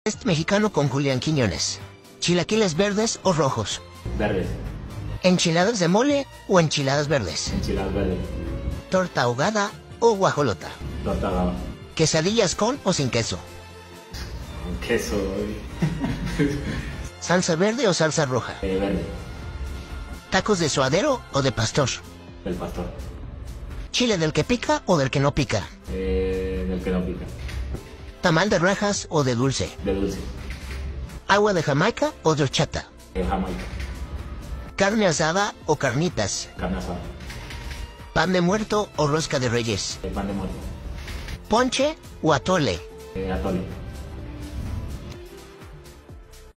Este mexicano con Julián Quiñones. ¿Chilaquiles verdes o rojos? Verdes. ¿Enchiladas de mole o enchiladas verdes? Enchiladas verdes. ¿Torta ahogada o guajolota? Torta ahogada. ¿Quesadillas con o sin queso? Con queso. ¿Salsa verde o salsa roja? Verde. ¿Tacos de suadero o de pastor? Del pastor. ¿Chile del que pica o del que no pica? Del que no pica. ¿Tamal de rajas o de dulce? De dulce. ¿Agua de Jamaica o de horchata? De Jamaica. ¿Carne asada o carnitas? Carne asada. ¿Pan de muerto o rosca de reyes? Pan de muerto. ¿Ponche o atole? Atole.